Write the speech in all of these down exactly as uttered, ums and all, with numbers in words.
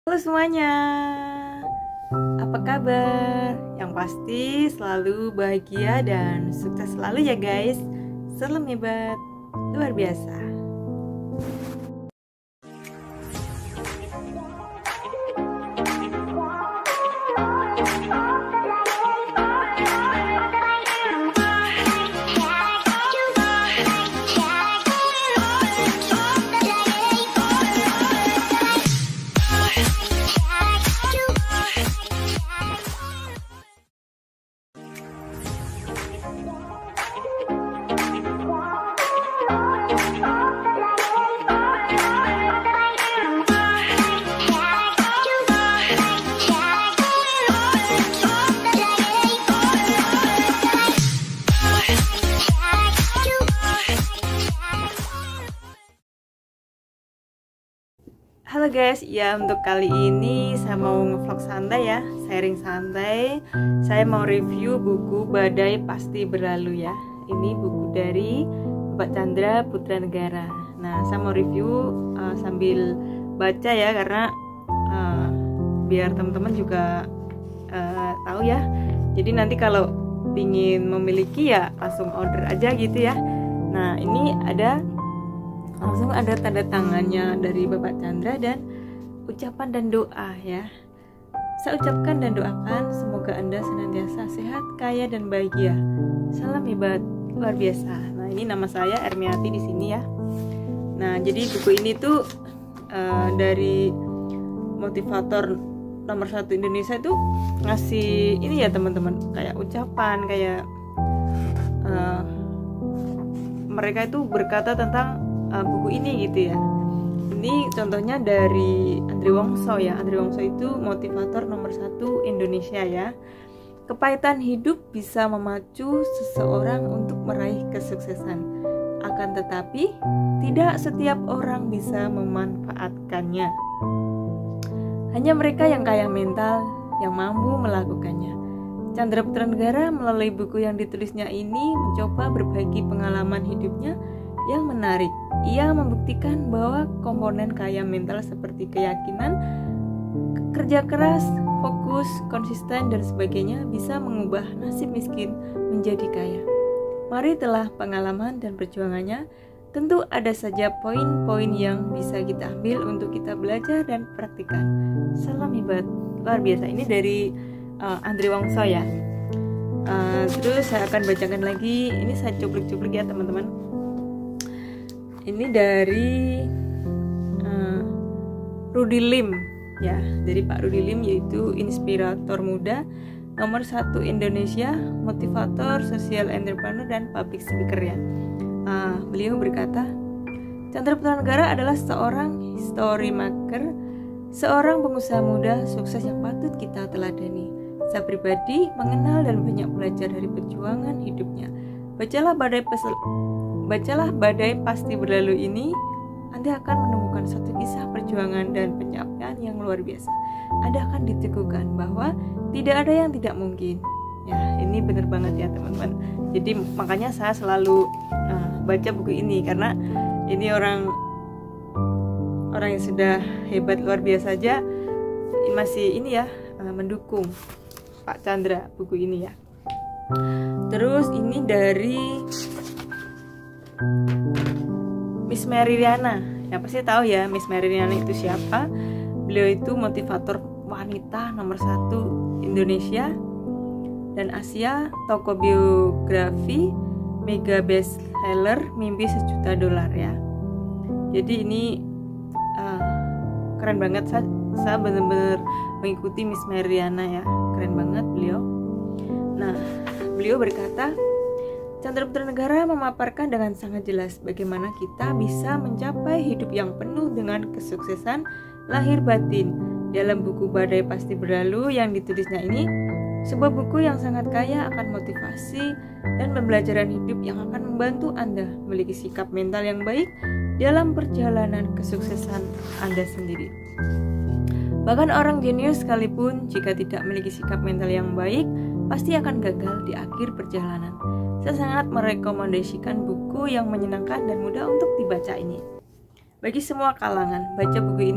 Halo semuanya, apa kabar? Yang pasti selalu bahagia dan sukses selalu ya guys. Salam hebat, luar biasa. Halo guys, ya untuk kali ini saya mau ngevlog santai ya, sharing santai. Saya mau review buku Badai Pasti Berlalu ya. Ini buku dari Bapak Chandra Putra Negara. Nah, saya mau review uh, sambil baca ya, karena uh, biar teman-teman juga uh, tahu ya. Jadi nanti kalau ingin memiliki ya langsung order aja gitu ya. Nah, ini ada langsung ada tanda tangannya dari Bapak Chandra dan ucapan dan doa ya. Saya ucapkan dan doakan semoga Anda senantiasa sehat, kaya dan bahagia. Salam hebat, luar biasa. Nah, ini nama saya Ermiati di sini ya. Nah, jadi buku ini tuh uh, dari motivator nomor satu Indonesia tuh ngasih ini ya teman-teman, kayak ucapan, kayak uh, mereka itu berkata tentang Uh, buku ini gitu ya. Ini contohnya dari Andri Wongso ya. Andri Wongso itu motivator nomor satu Indonesia ya. Kepahitan hidup bisa memacu seseorang untuk meraih kesuksesan. Akan tetapi tidak setiap orang bisa memanfaatkannya. Hanya mereka yang kaya mental yang mampu melakukannya. Chandra Putra Negara melalui buku yang ditulisnya ini mencoba berbagi pengalaman hidupnya yang menarik. Ia membuktikan bahwa komponen kaya mental seperti keyakinan, kerja keras, fokus, konsisten, dan sebagainya bisa mengubah nasib miskin menjadi kaya. Mari telah pengalaman dan perjuangannya, tentu ada saja poin-poin yang bisa kita ambil untuk kita belajar dan praktikkan. Salam hebat, luar biasa. Ini dari uh, Andri Wongso ya. Uh, terus saya akan bacakan lagi. Ini saya cuplik-cuplik ya teman-teman. Ini dari uh, Rudy Lim ya, dari Pak Rudy Lim, yaitu inspirator muda nomor satu Indonesia, motivator, social entrepreneur dan public speaker ya. Uh, beliau berkata, Chandra Putra Negara adalah seorang history maker, seorang pengusaha muda sukses yang patut kita teladani. Saya pribadi mengenal dan banyak belajar dari perjuangan hidupnya. Bacalah Badai Pesel Bacalah Badai Pasti Berlalu ini, Anda akan menemukan satu kisah perjuangan dan pencapaian yang luar biasa. Anda akan diteguhkan bahwa tidak ada yang tidak mungkin. Ya, ini benar banget ya teman-teman. Jadi makanya saya selalu uh, baca buku ini, karena ini orang orang yang sudah hebat luar biasa aja masih ini ya uh, mendukung Pak Chandra buku ini ya. Terus ini dari Miss Mary Riana. Ya pasti tahu ya Miss Mary Riana itu siapa. Beliau itu motivator wanita nomor satu Indonesia dan Asia, tokoh biografi, mega bestseller, mimpi sejuta dolar ya. Jadi ini uh, keren banget. Saya, saya benar-benar mengikuti Miss Mary Riana ya. Keren banget beliau. Nah, beliau berkata, Chandra Putra Negara memaparkan dengan sangat jelas bagaimana kita bisa mencapai hidup yang penuh dengan kesuksesan lahir batin. Dalam buku Badai Pasti Berlalu yang ditulisnya ini, sebuah buku yang sangat kaya akan motivasi dan pembelajaran hidup yang akan membantu Anda memiliki sikap mental yang baik dalam perjalanan kesuksesan Anda sendiri. Bahkan orang jenius sekalipun jika tidak memiliki sikap mental yang baik, pasti akan gagal di akhir perjalanan. Saya sangat merekomendasikan buku yang menyenangkan dan mudah untuk dibaca ini. Bagi semua kalangan, baca buku ini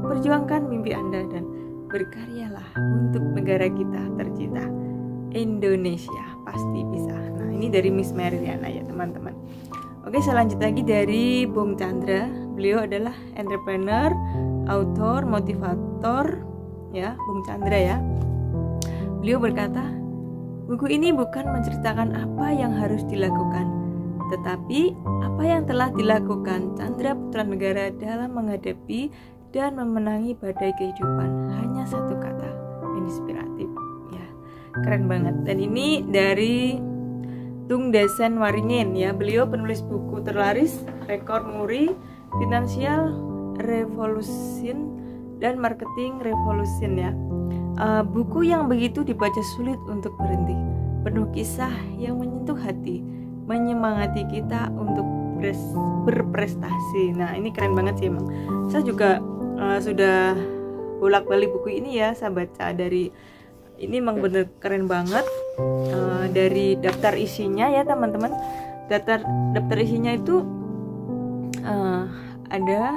perjuangkan mimpi Anda dan berkaryalah untuk negara kita tercinta Indonesia, pasti bisa. Nah, ini dari Miss Mariana ya teman-teman. Oke, saya lanjut lagi dari Bung Chandra. Beliau adalah entrepreneur, author, motivator ya, Bung Chandra ya. Beliau berkata, buku ini bukan menceritakan apa yang harus dilakukan, tetapi apa yang telah dilakukan Chandra Putra Negara dalam menghadapi dan memenangi badai kehidupan. Hanya satu kata, inspiratif ya. Keren banget. Dan ini dari Tung Desen Waringin ya. Beliau penulis buku terlaris Rekor Muri, Financial Revolution dan Marketing Revolution ya. Uh, buku yang begitu dibaca sulit untuk berhenti, penuh kisah yang menyentuh hati, menyemangati kita untuk berprestasi. Nah, ini keren banget sih emang. Saya juga uh, sudah bolak-balik buku ini ya, saya baca dari ini emang bener keren banget. Uh, dari daftar isinya ya teman-teman. Daftar daftar isinya itu uh, ada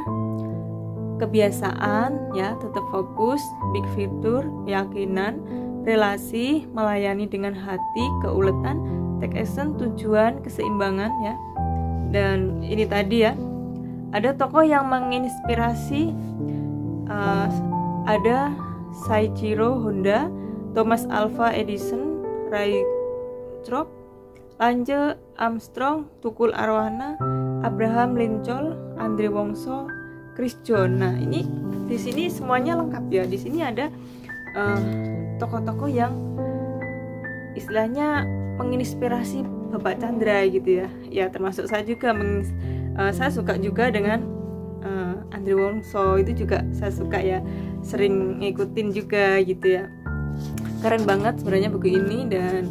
kebiasaan ya, tetap fokus, big fitur, keyakinan, relasi, melayani dengan hati, keuletan, take action, tujuan, keseimbangan ya. Dan ini tadi ya, ada tokoh yang menginspirasi, uh, ada Saichiro Honda, Thomas Alva Edison, Ray Kroc, Lance Armstrong, Tukul Arwana, Abraham Lincoln, Andre Wongso, Chris John. Nah, ini di sini semuanya lengkap ya. Di sini ada uh, tokoh-tokoh yang istilahnya menginspirasi Bapak Chandra gitu ya. Ya, termasuk saya juga meng, uh, saya suka juga dengan uh, Andre Wongso, itu juga saya suka ya. Sering ngikutin juga gitu ya. Keren banget sebenarnya buku ini. Dan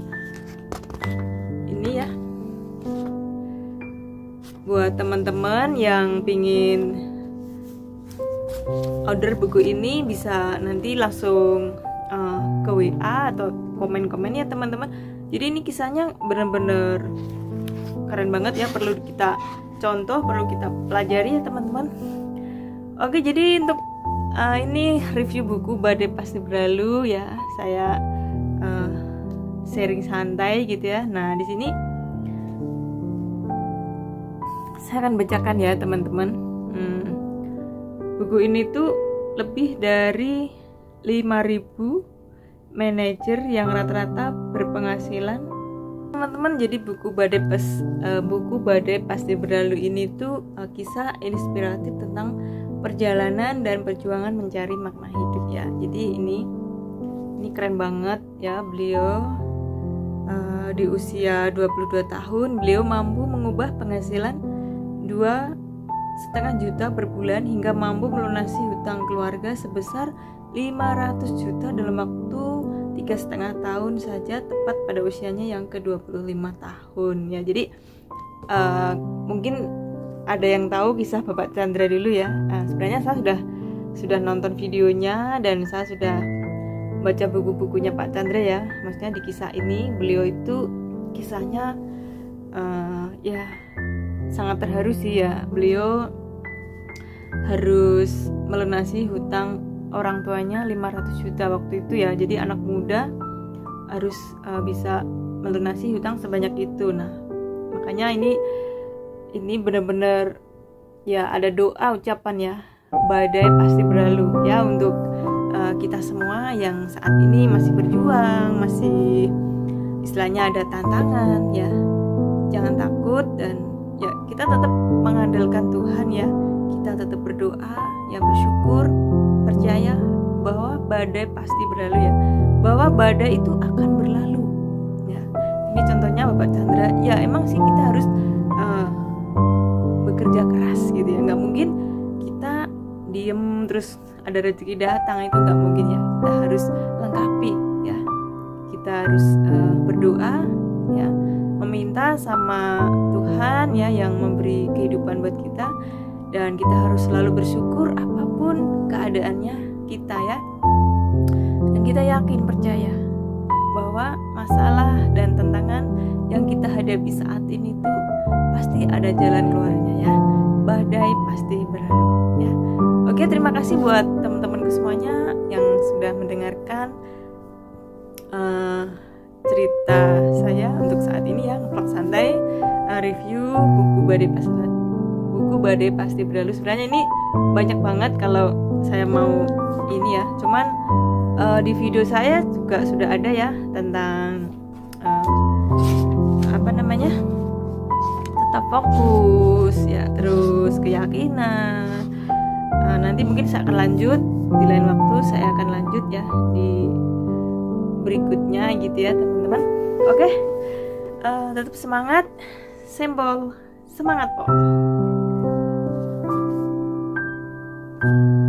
ini ya, buat teman-teman yang pingin order buku ini bisa nanti langsung uh, ke W A atau komen-komen ya teman-teman. Jadi ini kisahnya bener-bener keren banget ya, perlu kita contoh, perlu kita pelajari ya teman-teman. Oke, jadi untuk uh, ini review buku Badai Pasti Berlalu ya, saya uh, sharing santai gitu ya. Nah, di sini saya akan bacakan ya teman-teman. Hmm, buku ini tuh lebih dari lima ribu manajer yang rata-rata berpenghasilan. Teman-teman, jadi buku Badai Pas uh, buku Badai Pasti Berlalu ini tuh uh, kisah inspiratif tentang perjalanan dan perjuangan mencari makna hidup ya. Jadi ini ini keren banget ya. Beliau uh, di usia dua puluh dua tahun beliau mampu mengubah penghasilan dua setengah juta per bulan hingga mampu melunasi hutang keluarga sebesar lima ratus juta dalam waktu tiga setengah tahun saja, tepat pada usianya yang ke dua puluh lima tahun ya. Jadi uh, mungkin ada yang tahu kisah Bapak Chandra dulu ya. Nah, sebenarnya saya sudah sudah nonton videonya dan saya sudah baca buku-bukunya Pak Chandra ya. Maksudnya di kisah ini beliau itu kisahnya uh, ya sangat terharu sih ya. Beliau harus melunasi hutang orang tuanya lima ratus juta waktu itu ya. Jadi anak muda harus uh, bisa melunasi hutang sebanyak itu. Nah, makanya ini ini benar-benar ya ada doa ucapan ya, badai pasti berlalu ya, untuk uh, kita semua yang saat ini masih berjuang, masih istilahnya ada tantangan ya. Jangan takut dan ya kita tetap mengandalkan Tuhan ya. Kita tetap berdoa ya, bersyukur, percaya bahwa badai pasti berlalu ya, bahwa badai itu akan berlalu ya. Ini contohnya Bapak Chandra ya. Emang sih kita harus uh, bekerja keras gitu ya, nggak mungkin kita diem terus ada rezeki datang, itu nggak mungkin ya. Kita harus lengkapi ya, kita harus uh, berdoa ya, meminta sama Tuhan ya yang memberi kehidupan buat kita. Dan kita harus selalu bersyukur apapun keadaannya kita ya. Dan kita yakin, percaya bahwa masalah dan tantangan yang kita hadapi saat ini tuh pasti ada jalan keluarnya ya. Badai pasti berlalu ya. Oke, terima kasih buat teman-teman teman-temanku semuanya yang sudah mendengarkan uh, cerita saya untuk saat ini ya, ngevlog santai, uh, review buku Badai Pasti buku Badai Pasti Berlalu. Sebenarnya ini banyak banget kalau saya mau ini ya, cuman uh, di video saya juga sudah ada ya tentang uh, apa namanya, tetap fokus ya, terus keyakinan. uh, nanti mungkin saya akan lanjut di lain waktu, saya akan lanjut ya di berikutnya gitu ya teman-teman. Oke, uh, tetap semangat, simbol semangat po.